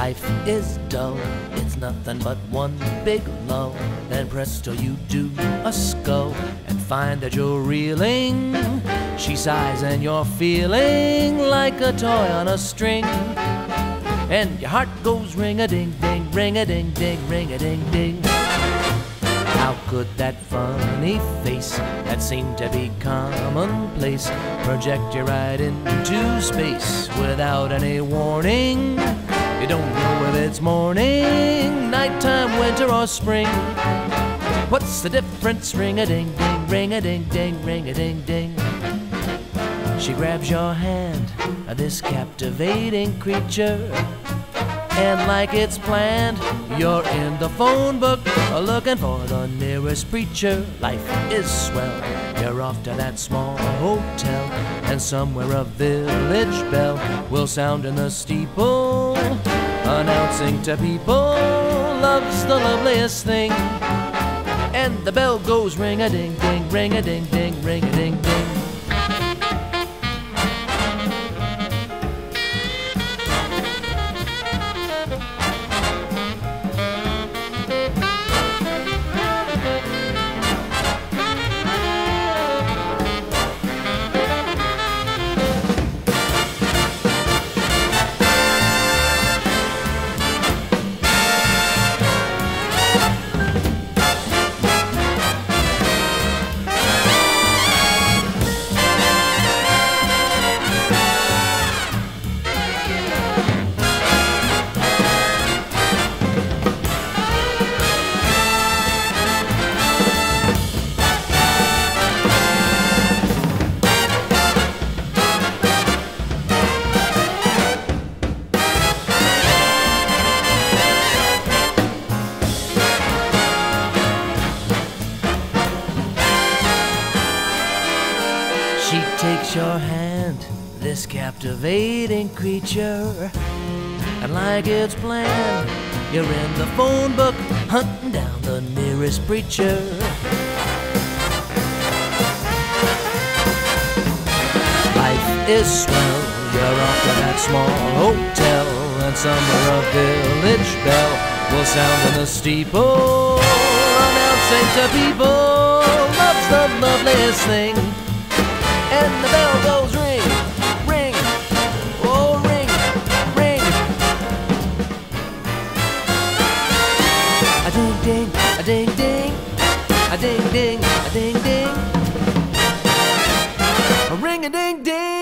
life is dull, it's nothing but one big lull. Then presto you do a skull and find that you're reeling. She sighs and you're feeling like a toy on a string. And your heart goes ring-a-ding-ding, ring-a-ding-ding, ring-a-ding-ding. How could that funny face that seemed to be commonplace project you right into space without any warning? You don't know if it's morning, nighttime, winter, or spring. What's the difference? Ring-a-ding-ding, ring-a-ding-ding, ring-a-ding-ding. She grabs your hand, this captivating creature, and like it's planned, you're in the phone book looking for the nearest preacher. Life is swell, you're off to that small hotel, and somewhere a village bell will sound in the steeple, announcing to people, love's the loveliest thing. And the bell goes ring-a-ding-ding, ring-a-ding-ding, ring-a-ding-ding. Your hand, this captivating creature, and like it's planned, you're in the phone book hunting down the nearest preacher. Life is swell, you're off to that small hotel, and somewhere a village bell will sound in the steeple, announcing to people, love's the loveliest thing. And the bell goes ring, ring, oh ring, ring. A ding ding, a ding ding, a ding ding, a ding ding. A ring a ding ding.